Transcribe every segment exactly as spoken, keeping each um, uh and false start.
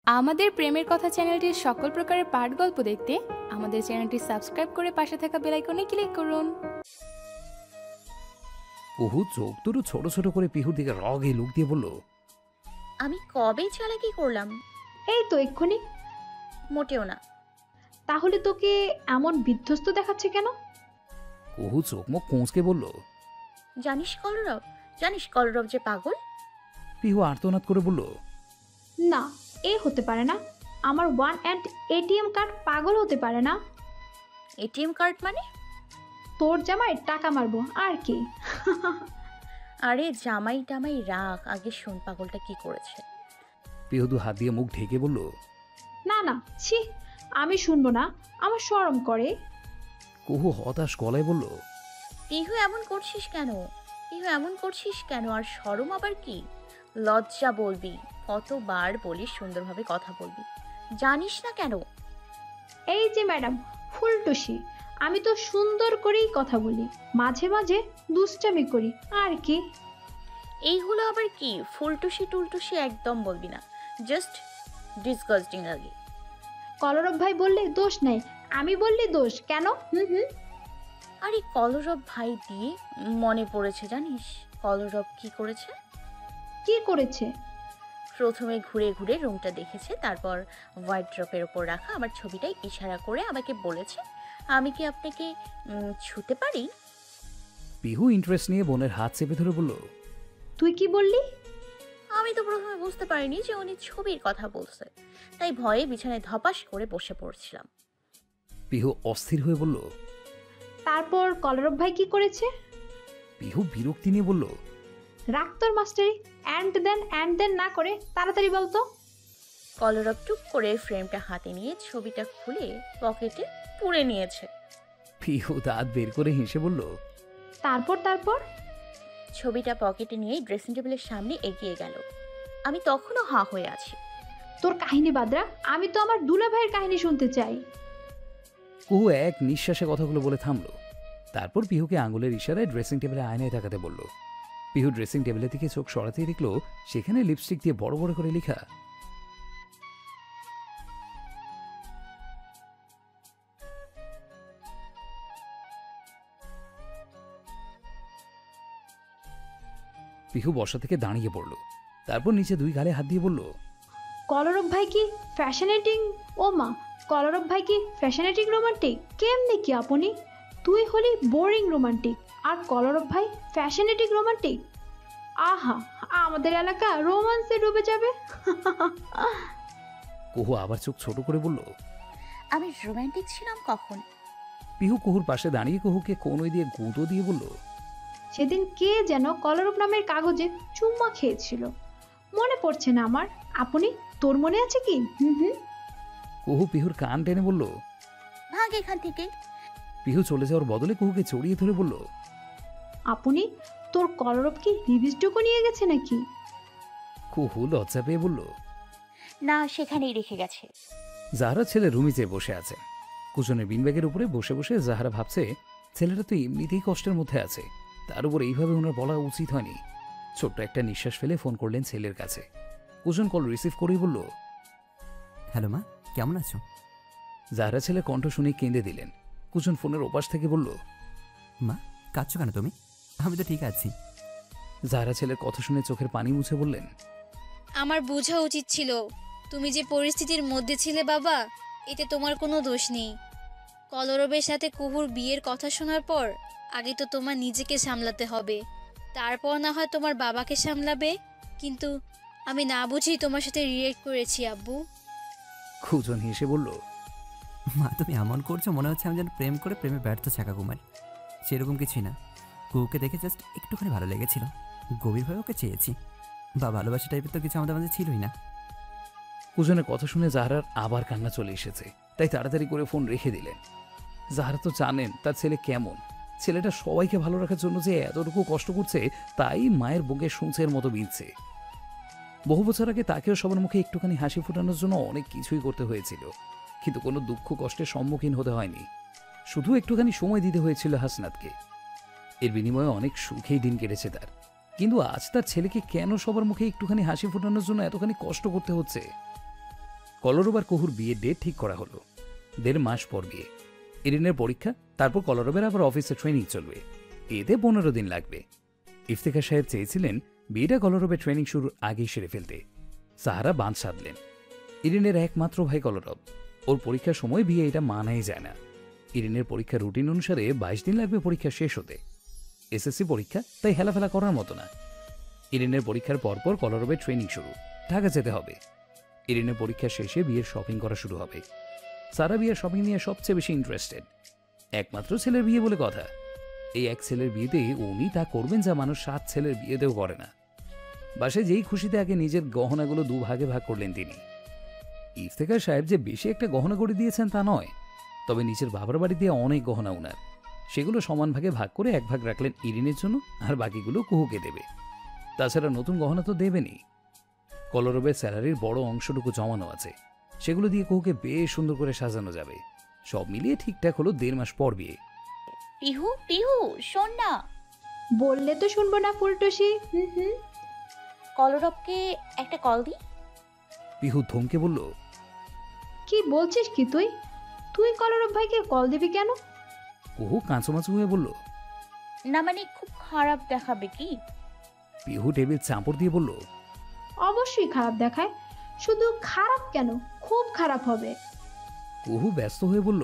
আমাদের প্রেমের কথা চ্যানেলটির সকল প্রকারের পাঠ গল্প দেখতে আমাদের চ্যানেলটি সাবস্ক্রাইব করে পাশে থাকা বেল আইকনে ক্লিক করুন। কুহু চোখ দুটো ছোট ছোট করে পিহুর দিকে রগে লুক দিয়ে বলল, আমি কবে চালাকি করলাম? এই তো এক্ষুনি। মোটেও না। তাহলে তোকে এমন বিধ্বস্ত দেখাচ্ছে কেন? কুহু চোখ মুখ কোঁচকে বলল, জানিস কলরব, জানিস কলরব যে পাগল। পিহু আর্তনাদ করে বলল, না, এ হতে পারে না। আমার ওয়ান অ্যান্ড এটিএম কার্ড পাগল হতে পারে না। এটিএম কার্ড মানে? তোর জামাই টাকা মারবো আর কি। আরে জামাই টামাই রাখ, আগে শোন পাগলটা কি করেছে। পিহু দু হাত দিয়ে মুখ ঢেকে বলল, না না, ছি, আমি শুনবো না, আমার শরম করে। কুহু হতাশ গলায় বলল, পিহু এমন করছিস কেন? পিহু এমন করছিস কেন? আর শরম আবার কি? লজ্জা বলবি। কতবার বলিস সুন্দরভাবে কথা বলবি, জানিস না কেন? এই যে ম্যাডাম ফুলটুসি, আমি তো সুন্দর করেই কথা বলি, মাঝে মাঝে দুষ্টামি করি আর কি। এইগুলো আবার কি? ফুলটুসি টুলটুসি একদম বলবি না, জাস্ট ডিসগাস্টিং লাগে। কলরব ভাই বললে দোষ নেই, আমি বললি দোষ কেন? হুম হুম আরে কলরব ভাই দিয়ে মনে পড়েছে, জানিস কলরব কি করেছে? কি করেছে? প্রথমে ঘুরে ঘুরে রুমটা দেখেছে, তারপর হোয়াইট ড্রপের ওপর রাখা আমার ছবিটাই ইশারা করে আমাকে বলেছে, আমি কি আপনাকে ছুতে পারি? পিহু ইন্টারেস্ট নিয়ে বোনের হাত চেপে ধরে বলল, তুই কি বললি? আমি তো প্রথমে বুঝতে পারিনি যে উনি ছবির কথা বলছে, তাই ভয়ে বিছানায় ধপাস করে বসে পড়ছিলাম। পিহু অস্থির হয়ে বলল, তারপর কলরব ভাই কি করেছে? পিহু বিরক্তি নিয়ে বলল, রাখ তোর মাস্টারি, অ্যান্ড দেন অ্যান্ড দেন না করে তাড়াতাড়ি বলতো। কলরব টুক করে ফ্রেমটা হাতে নিয়ে ছবিটা খুলে পকেটে পুরে নিয়েছে। পিহু দাঁত বের করে হেসে বলল, তারপর তারপর ছবিটা পকেটে নিয়ে ড্রেসিং টেবিলের সামনে এগিয়ে গেল। আমি তখনও হাঁ হয়ে আছি। তোর কাহিনী বাদরা, আমি তো আমার দুলা ভাইয়ের কাহিনী শুনতে চাই। কুহু এক নিঃশ্বাসে কথাগুলো বলে থামলো। তারপর পিহুকে আঙুলের ইশারায় ড্রেসিং টেবিলে আয়নায় তাকাতে বলল। পিহু ড্রেসিং টেবিলের দিকে চোখ সরাতেই দেখলো সেখানে লিপস্টিক দিয়ে বড় বড় করে লেখা, পিহু বসা থেকে দাঁড়িয়ে পড়ল। তারপর নিচে দুই গালে হাত দিয়ে বলল, কলরব ভাই কি ফ্যাশনেটিং? ও মা, কলরব ভাই কি ফ্যাশনেটিং রোমান্টিক? কেমনি কি আপনি? তুই হলি বোরিং রোমান্টিক আর কলরব ভাই ফ্যাশনেটিক রোমান্টিক। আহা, আমাদের এলাকা রোমান্সে ডুবে যাবে। কুহু আবার চোখ ছোট করে বলল, আমি রোমান্টিক ছিলাম কখন? পিহু কুহুর পাশে দাঁড়িয়ে কুহুকে কোনই দিয়ে গুঁতো দিয়ে বলল, সেদিন কে যেন কলরব নামের কাগজে চুম্মা খেয়েছিল, মনে পড়ছে না আমার। আপনি, তোর মনে আছে কি? হুম হুম কুহু পিহুর কান টেনে বলল, ভাগ এখান থেকে। পিহু চলে যাওয়ার বদলে কুহুকে জড়িয়ে ধরে বলল, আপনি, তোর কলরব কি লিপস্টিকও নিয়ে গেছে নাকি? কুহু লজ্জা পেয়ে বলল, না, সেখানেই রেখে গেছে। জাহারা ছেলে রুমে চেয়ে বসে আছে। কুশনের বিনব্যাগের উপরে বসে বসে জাহারা ভাবছে, ছেলেটা তো এমনিতেই কষ্টের মধ্যে আছে, তার উপর এইভাবে ওনার বলা উচিত হয়নি। ছোট্ট একটা নিঃশ্বাস ফেলে ফোন করলেন ছেলের কাছে। কুশন কল রিসিভ করেই বলল, হ্যালো মা, কেমন আছো? জাহারা ছেলে কণ্ঠ শুনে কেঁদে দিলেন। কুশন ফোনের ওপাশ থেকে বলল, মা, কাঁদছো কেন তুমি? আমি তো ঠিক আছি। জাহারা ছেলের কথা শুনে চোখের পানি মুছে বললেন, আমার বোঝা উচিত ছিল তুমি যে পরিস্থিতির মধ্যে ছিলে বাবা, এতে তোমার কোনো দোষ নেই। কলরবের সাথে কুহুর বিয়ের কথা শোনার পর আগে তো তোমার নিজেকে সামলাতে হবে, তারপর না হয় তোমার বাবাকে সামলাবে। কিন্তু আমি না বুঝেই তোমার সাথে রিয়েক্ট করেছি আব্বু। কুশন হেসে বলল, মা তুমি এমন করছো মনে হচ্ছে আমি যেন প্রেম করে প্রেমে ব্যর্থ ছাকা কুমার। সেরকম কিছুই না, কুহুকে দেখে জাস্ট একটুখানি ভালো লেগেছিল, গভীরভাবে ওকে চেয়েছি। বা ভালোবাসা টাইপের তো কিছু আমাদের মাঝে ছিলই না। কুশনের কথা শুনে জাহারার আবার কান্না চলে এসেছে, তাই তাড়াতাড়ি করে ফোন রেখে দিলেন। জাহারা তো জানেন তার ছেলে কেমন। ছেলেটা সবাইকে ভালো রাখার জন্য যে এতটুকু কষ্ট করছে, তাই মায়ের বুকে সূঁচের মতো বিঁধছে। বহু বছর আগে তাকেও সবার মুখে একটুখানি হাসি ফোটানোর জন্য অনেক কিছুই করতে হয়েছিল, কিন্তু কোনো দুঃখ কষ্টের সম্মুখীন হতে হয়নি। শুধু একটুখানি সময় দিতে হয়েছিল হাসনাতকে। এর বিনিময়ে অনেক সুখেই দিন কেটেছে তার। কিন্তু আজ তার ছেলেকে কেন সবার মুখে একটুখানি হাসি ফোটানোর জন্য এতখানি কষ্ট করতে হচ্ছে? কলরব আর কুহুর বিয়ের ডেট ঠিক করা হলো। দেড় মাস পর বিয়ে, ইরিনের পরীক্ষা, তারপর কলরবের আবার অফিসে ট্রেনিং চলবে। এতে পনেরো দিন লাগবে। ইফতেখার সাহেব চেয়েছিলেন বিয়েটা কলরবের ট্রেনিং শুরুর আগেই সেরে ফেলতে। সাহারা বাঁধ সাধলেন। ইরিনের একমাত্র ভাই কলরব, ওর পরীক্ষার সময় বিয়ে এটা মানাই যায় না। ইরিনের পরীক্ষার রুটিন অনুসারে বাইশ দিন লাগবে পরীক্ষা শেষ হতে। এসএসসি পরীক্ষা, তাই হেলাফেলা করার মতো না। ইরিনের পরীক্ষার পরপর কলরবের ট্রেনিং শুরু, ঢাকা যেতে হবে। ইরিনের পরীক্ষা শেষে বিয়ের শপিং করা শুরু হবে। সারা বিয়ের শপিং নিয়ে সবচেয়ে বেশি ইন্টারেস্টেড। একমাত্র ছেলের বিয়ে বলে কথা। এই এক ছেলের বিয়েতে উনি তা করবেন যা মানুষ সাত ছেলের বিয়েতেও করে না। বাসায় যেই খুশিতে আগে নিজের গহনাগুলো দু ভাগে ভাগ করলেন তিনি। ইফতেখার সাহেব যে বেশি একটা গহনা করে দিয়েছেন তা নয়, তবে নিচের বাবার বাড়ি দিয়ে অনেক গহনা উনার। সেগুলো সমান ভাগে ভাগ করে এক ভাগ রাখলেন ইরিনের জন্য, আর বাকিগুলো কুহুকে দেবে। তাছাড়া নতুন গহনা তো দেবেনই। কলরবের স্যালারির বড় অংশটুকু জমানো আছে, সেগুলো দিয়ে কুহুকে বেশ সুন্দর করে সাজানো যাবে। সব মিলিয়ে ঠিকঠাক হলো দেড় মাস পর বিয়ে। পিহু পিহু শোন না, বললে তো শুনবো না ফুলটুসি। হুম হুম কলরবকে একটা কল দি। পিহু ধমকে বলল, কি বলছিস কি তুই? তুই কলরব ভাইকে কল দিবি কেন? কুহু কাঁচুমাচু হয়ে বলল। না মানে খুব খারাপ দেখাবে কি? পিহু টেবিল চাপড় দিয়ে বলল, অবশ্যই খারাপ দেখায়। শুধু খারাপ কেন, খুব খারাপ হবে। কুহু ব্যস্ত হয়ে বলল,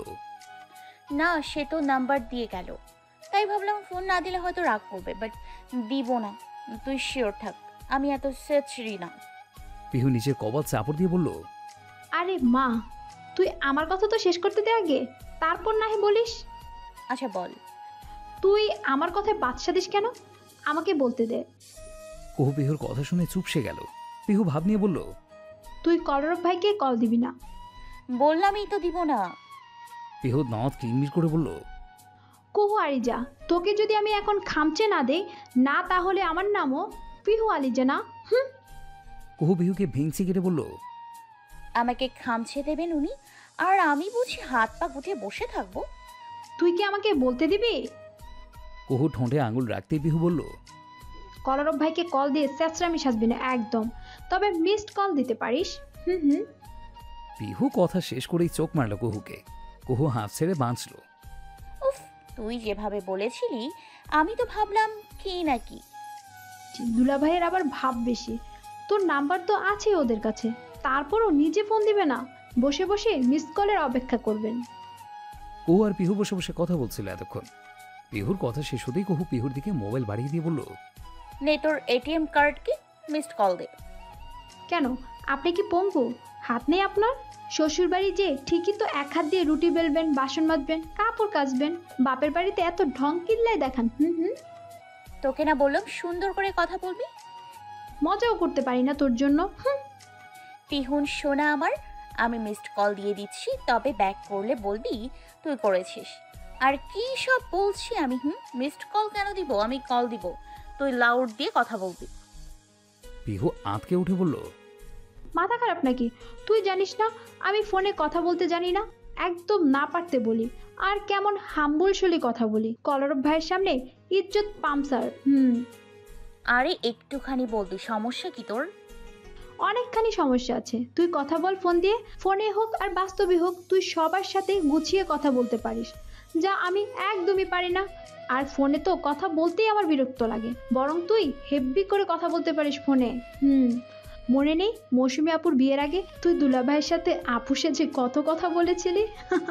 না সে তো নাম্বার দিয়ে গেল, তাই ভাবলাম ফোন না দিলে হয়তো রাগ করবে, বাট দিব না। তুই শিওর থাক, আমি এত সেচরি না। পিহু নিচের কপাল চাপড় দিয়ে বলল, আরে মা, তুই আমার কথা তো শেষ করতে দে আগে, তারপর না হে বলিস। আচ্ছা বল। তুই আমার কথায় বাদশা দিস কেন? আমাকে বলতে দে। কুহু পিহুর কথা শুনে চুপসে গেল। পিহু ভাব নিয়ে বলল, তুই কলরব ভাইকে কল দিবি না। বললামই তো দিব না। পিহু দাঁত কিরমির করে বলল, কুহু আলিজা, তোকে যদি আমি এখন খামচে না দেই না, তাহলে আমার নামও পিহু আলিজা না। হুম কুহু পিহুকে ভেঙচি কেটে বলল, আমাকে খামছে দেবেন উনি, আর আমি বুঝি হাত পা গুটিয়ে বসে থাকবো? তুই কি আমাকে বলতে দিবি? কুহু ঠোঁটে আঙুল রাখতেই পিহু বলল, কলরব ভাইকে কল দিয়ে স্যাঁচরামি সাজবি না একদম, তবে মিসড কল দিতে পারিস। হুম হুম পিহু কথা শেষ করেই চোখ মারল কুহুকে। কুহু হাত ছেড়ে বাঁচল। উফ, তুই যেভাবে বলেছিলি আমি তো ভাবলাম কি নাকি। দুলা ভাইয়ের আবার ভাব বেশি। তোর নাম্বার তো আছে ওদের কাছে, তারপরও নিজে ফোন দিবে না, বসে বসে মিসড কলের অপেক্ষা করবেন। কুহু আর পিহু বসে বসে কথা বলছিল এতক্ষণ। পিহুর কথা শেষ হতেই কুহু পিহুর দিকে মোবাইল বাড়িয়ে দিয়ে বলল, নে তোর এটিএম কার্ড কি, মিসড কল দে। কেন, আপনি কি পঙ্গু? হাত নেই আপনার? শ্বশুর বাড়ি যে ঠিকই তো এক হাত দিয়ে রুটি বেলবেন, বাসন মাজবেন, কাপড় কাচবেন, বাপের বাড়িতে এত ঢং কিল্লাই দেখান। হুম হুম তোকে না বললাম সুন্দর করে কথা বলবি? মজাও করতে পারি না তোর জন্য। হুম পিহুন শোনা আমার, আমি মিসড কল দিয়ে দিচ্ছি, তবে ব্যাক করলে বলবি তুই করেছিস। আর কি সব বলছি আমি? হুম মিসড কল কেন দিব? আমি কল দিব, তুই লাউড দিয়ে কথা বলবি। পিহু আঁতকে উঠে বলল, মাথা খারাপ নাকি? তুই জানিস না আমি ফোনে কথা বলতে জানি না, একদম না পারতে বলি, আর কেমন হাম্বুলশলি কথা বলি। কলরব ভাইয়ের সামনে ইজ্জত পামসার। হুম আরে একটুখানি বলবি, সমস্যা কি তোর? অনেকখানি সমস্যা আছে। তুই কথা বল ফোন দিয়ে, ফোনে হোক আর বাস্তবে হোক, তুই সবার সাথে গুছিয়ে কথা বলতে পারিস, যা আমি একদমই পারি না। আর ফোনে তো কথা বলতেই আমার বিরক্ত লাগে, বরং তুই হেব্বি করে কথা বলতে পারিস ফোনে। হুম মনে নেই মৌসুমী আপুর বিয়ের আগে তুই দুলা ভাইয়ের সাথে আপু সেজে কত কথা বলেছিলি?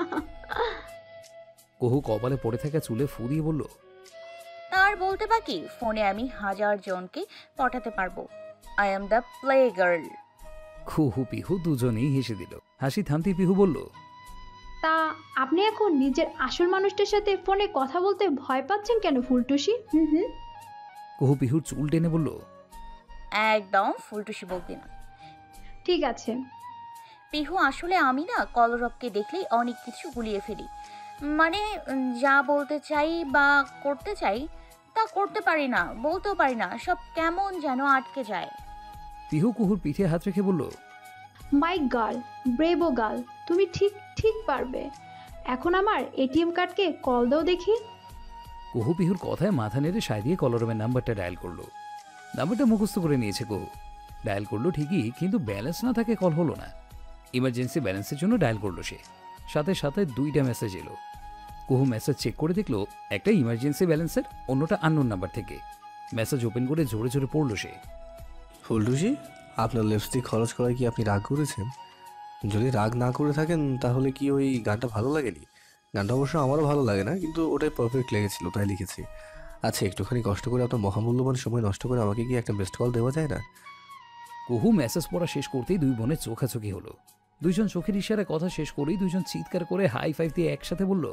কুহু কপালে পড়ে থাকা চুলে ফু দিয়ে বলল, আর বলতে বাকি, ফোনে আমি হাজার জনকে পটাতে পারবো। I am the play girl. Kuhu Pihu দুজনেই হেসে দিল। হাসি থামতেই পিহু বলল, তা আপনি এখন নিজের আসল মানুষটার সাথে ফোনে কথা বলতে ভয় পাচ্ছেন কেন ফুলটুসি? হুম হুম কুহু পিহুর চুল টেনে বলল, একদম ফুলটুসি বলবি না। ঠিক আছে। পিহু আসলে আমি না কলরবকে দেখলেই অনেক কিছু গুলিয়ে ফেলি, মানে উম, যা বলতে চাই বা করতে চাই তা করতে পারি না, বলতেও পারি না, সব কেমন যেন আটকে যায়। পিহু কুহুর পিঠে হাত রেখে বলল, মাই গার্ল, ব্রেভো গার্ল, তুমি ঠিক ঠিক পারবে। এখন আমার এটিএম কার্ডকে কল দাও দেখি। কুহু পিহুর কথায় মাথা নেড়ে সায় দিয়ে কলরবের নাম্বারটা ডায়াল করলো। নাম্বারটা মুখস্থ করে নিয়েছে কুহু। ডায়াল করলো ঠিকই, কিন্তু ব্যালেন্স না থাকে কল হলো না। ইমার্জেন্সি ব্যালেন্সের জন্য ডায়াল করলো সে। সাথে সাথে দুইটা মেসেজ এলো। কুহু মেসেজ চেক করে দেখলো একটা ইমার্জেন্সি ব্যালেন্সের, অন্যটা আননোন নাম্বার থেকে। মেসেজ ওপেন করে জোরে জোরে পড়লো সে। ফুলটুসি, আপনার লিপস্টিক খরচ করায় কি আপনি রাগ করেছেন? যদি রাগ না করে থাকেন তাহলে কি ওই গানটা ভালো লাগেনি? গানটা অবশ্য আমারও ভালো লাগে না, কিন্তু ওটাই পারফেক্ট লেগেছিল তাই লিখেছি। আচ্ছা, একটুখানি কষ্ট করে আপনার মহামূল্যবান সময় নষ্ট করে আমাকে কি একটা মিসড কল দেওয়া যায় না? কুহু মেসেজ পড়া শেষ করতেই দুই বোনের চোখাচোখি হলো। দুইজন চোখের ইশারায় কথা শেষ করেই দুইজন চিৎকার করে হাই ফাইভ দিয়ে একসাথে বলল,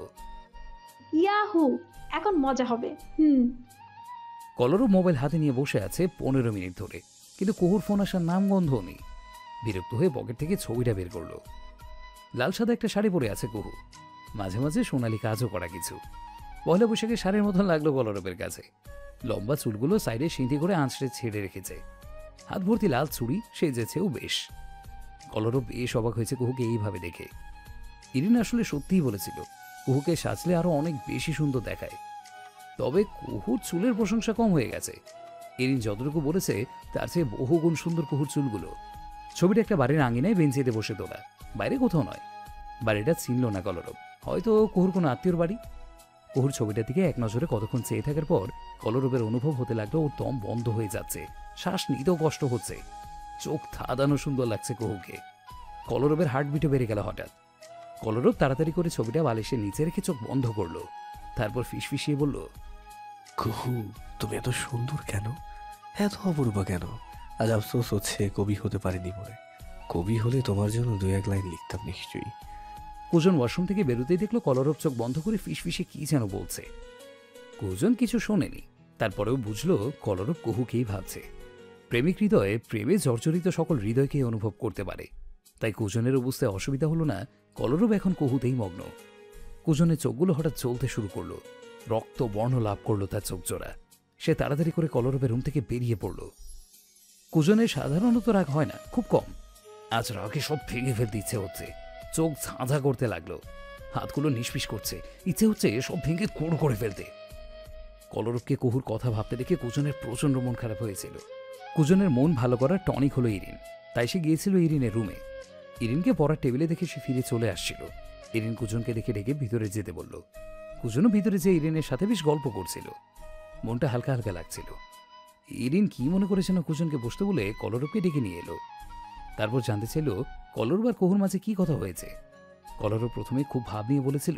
ইয়াহু, এখন মজা হবে। হুম কলরব মোবাইল হাতে নিয়ে বসে আছে পনেরো মিনিট ধরে, কিন্তু কুহুর ফোন আসার নাম গন্ধ নেই। বিরক্ত হয়ে পকেট থেকে ছবিটা বের করলো। লাল সাদা একটা শাড়ি পরে আছে কুহু, মাঝে মাঝে সোনালি কাজও করা কিছু। পয়লা বৈশাখে শাড়ির মতন লাগলো কলরবের কাছে। লম্বা চুলগুলো সাইডে সিঁথি করে আঁচড়ে ছেড়ে রেখেছে, হাত ভর্তি লাল চুড়ি, সেজেছেও বেশ। কলরব বেশ অবাক হয়েছে কুহুকে এইভাবে দেখে। ইরিন আসলে সত্যিই বলেছিল কুহুকে সাজলে আরো অনেক বেশি সুন্দর দেখায়। তবে কুহুর চুলের প্রশংসা কম হয়ে গেছে। ইরিন যতটুকু বলেছে তার চেয়ে বহুগুণ সুন্দর কুহুর চুলগুলো। ছবিটা একটা বাড়ির আঙিনায় বেঞ্চিতে বসে তোলা, বাইরে কোথাও নয়। বাড়িটা চিনল না কলরব, হয়তো কুহুর কোনো আত্মীয়র বাড়ি। কুহুর ছবিটার দিকে এক নজরে কতক্ষণ চেয়ে থাকার পর কলরবের অনুভব হতে লাগলো ওর দম বন্ধ হয়ে যাচ্ছে, শ্বাস নিতেও কষ্ট হচ্ছে। চোখ ধাঁধানো সুন্দর লাগছে কুহুকে। কলরবের হার্টবিটও বেড়ে গেল হঠাৎ। কলরব তাড়াতাড়ি করে ছবিটা বালিশের নিচে রেখে চোখ বন্ধ করলো। তারপর ফিসফিসিয়ে বলল, কুহু, তুমি এত সুন্দর কেন, এত অপূর্বা কেন? আজ আফসোস হচ্ছে কবি হতে পারিনি বলে। কবি হলে তোমার জন্য দু এক লাইন লিখতাম নিশ্চয়ই। কুজন ওয়াশরুম থেকে বেরোতেই দেখলো কলরব চোখ বন্ধ করে ফিসফিসে কি যেন বলছে। কুজন কিছু শোনেনি, তারপরেও বুঝলো কলরব কুহুকেই ভাবছে। প্রেমিক হৃদয়ে প্রেমে জর্জরিত সকল হৃদয়কে অনুভব করতে পারে, তাই কুজনেরও বুঝতে অসুবিধা হলো না কলরব এখন কুহুতেই মগ্ন। কুজনের চোখগুলো হঠাৎ চলতে শুরু করলো, রক্ত বর্ণ লাভ করলো তার চোখ জোড়া। সে তাড়াতাড়ি করে কলরবের রুম থেকে বেরিয়ে পড়ল। কুজনের সাধারণত রাগ হয় না, খুব কম। আজ রাগে সব ভেঙে ফেলতে ইচ্ছে হচ্ছে, চোখ ঝাঁঝা করতে লাগলো, হাতগুলো নিষ্পিস করছে, ইচ্ছে হচ্ছে সব ভেঙে কোড় করে ফেলতে। কলরবকে কুহুর কথা ভাবতে দেখে কুজনের প্রচন্ড মন খারাপ হয়েছিল। কুজনের মন ভালো করার টনিক হলো ইরিন, তাই সে গিয়েছিল ইরিনের রুমে। ইরিনকে পড়ার টেবিলে দেখে সে ফিরে চলে আসছিল। ইরিন কুজনকে দেখে ডেকে ভিতরে যেতে বলল। কুজনও ভিতরে যে ইরিনের সাথে বেশ গল্প করছিল, মনটা হালকা হালকা লাগছিল। ইরিন কি মনে করেছে না কুজনকে বসতে বলে কলরবকে ডেকে নিয়ে এলো। তারপর জানতে চাইল কলরব আর কুহুর মাঝে কি কথা হয়েছে। কলরব প্রথমে খুব ভাব নিয়ে বলেছিল,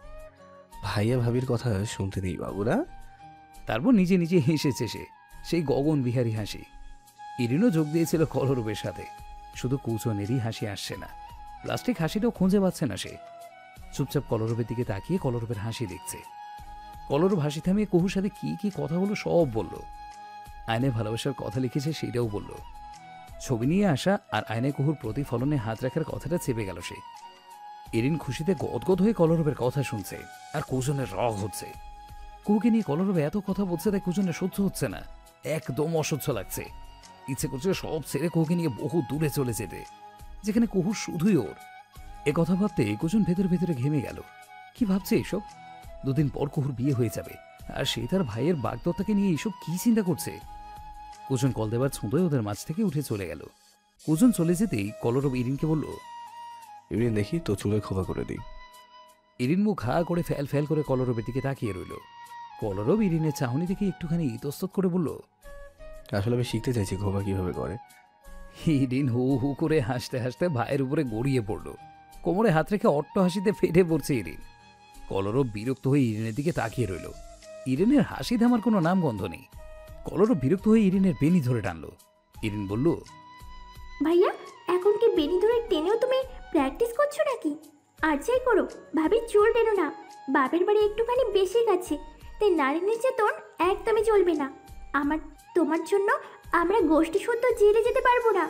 ভাইয়া ভাবির কথা শুনতে নেই বাবুরা। তারপর নিজে নিজে হেসেছে সে, সেই গগন বিহারী হাসি। ইরিনও যোগ দিয়েছিল কলরবের সাথে, শুধু কুজনেরই হাসি আসছে না, প্লাস্টিক হাসিটাও খুঁজে পাচ্ছে না সে। চুপচাপ কলরবের দিকে তাকিয়ে কলরবের হাসি দেখছে। কলরব হাসি থামিয়ে কুহুর সাথে কি কি কথা হলো সব বলল। আয়নায় ভালোবাসার কথা লিখেছে সেটাও বলল। ছবি নিয়ে আসা আর আয়নায় কুহুর প্রতিফলনে হাত রাখার কথাটা চেপে গেল সে। ইরিন খুশিতে গদগদ হয়ে কলরবের কথা শুনছে, আর কুজনের রাগ হচ্ছে। কুহুকে নিয়ে কলরবে এত কথা বলছে তাই কুজনের সহ্য হচ্ছে না, একদম অসহ্য লাগছে। ইচ্ছে করছে সব ছেড়ে কুহুকে নিয়ে বহু দূরে চলে যেতে, যেখানে কুহু শুধুই ওর। এ কথা ভাবতে কুজন ভেতরে ভেতরে ঘেমে গেল। কি ভাবছে এসব? দুদিন পর কুহুর বিয়ে হয়ে যাবে, আর সে তার ভাইয়ের বাগদত্তাকে নিয়ে এইসব কি চিন্তা করছে। কুজন কল দেবার ছুঁদোয় ওদের মাঝ থেকে উঠে চলে গেল। কুজন চলে যেতেই কলরব ইরিনকে বলল, ইরিন দেখি তো চুলে খোপা করে দিই। ইরিন মুখ হা করে ফ্যাল ফ্যাল করে কলরবের দিকে তাকিয়ে রইল। কলরব ইরিনের চাহনি দেখে একটুখানি ইতস্তত করে বলল, আসলে আমি শিখতে চাইছি খোপা কিভাবে করে। ইরিন হু হু করে হাসতে হাসতে ভাইয়ের উপরে গড়িয়ে পড়ল। কোমরে হাত রেখে অট্ট হাসিতে ফেটে পড়ছে ইরিন। কলরব বিরক্ত হয়ে ইরিনের দিকে তাকিয়ে রইল। ইরিনের হাসি থামার কোনো নাম গন্ধ নেই। কলরব বিরক্ত হয়ে ইরিনের বেনি ধরে টানলো। ইরিন বলল, ভাইয়া, এখন কি বেনি ধরে টেনেও তুমি প্র্যাকটিস করছো নাকি? আর যাই করো, ভাবি চুল টেনো না। বাপের বাড়ি একটুখানি বেশি গেছে, তাই নারী নির্যাতন একদমই চলবে না। আমার তোমার জন্য আমরা গোষ্ঠী শুদ্ধ জেলে যেতে পারবো না।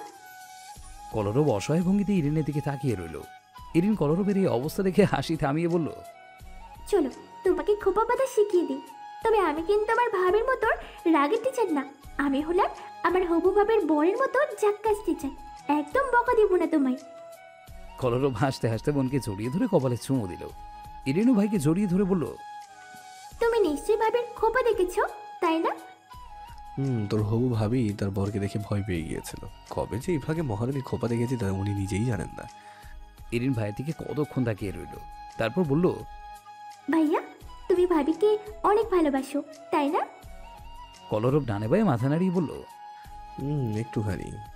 কলরব অসহায় ভঙ্গিতে ইরিনের দিকে তাকিয়ে রইল। ইরিন কলরবের এই অবস্থা দেখে হাসি থামিয়ে বলল, চলো তোমাকে খোপা পাতা শিখিয়ে দিই। তবে আমি কিন্তু আমার ভাবের মতো রাগের টিচার না, আমি হলাম আমার হবু ভাবের বরের মতো জাক্কাস টিচার। একদম বকা দিব না তোমায়। কলরব হাসতে হাসতে বোনকে জড়িয়ে ধরে কপালে চুমু দিল। ইরিনও ভাইকে জড়িয়ে ধরে বলল, তুমি নিশ্চয়ই ভাবের খোপা দেখেছো, তাই না? হুম, তোর হবু ভাবি তার বরকে দেখে ভয় পেয়ে গিয়েছিল। কবে যে ইভাগে মহারানী খোপা দেখেছি তা উনি নিজেই জানেন না। এরিন ভাইয়ের দিকে কতক্ষণ তাকিয়ে রইল, তারপর বলল, ভাইয়া তুমি ভাবিকে অনেক ভালোবাসো তাই না? কলরব ডানে বায়ে মাথা নাড়িয়ে বলল, হুম একটুখানি।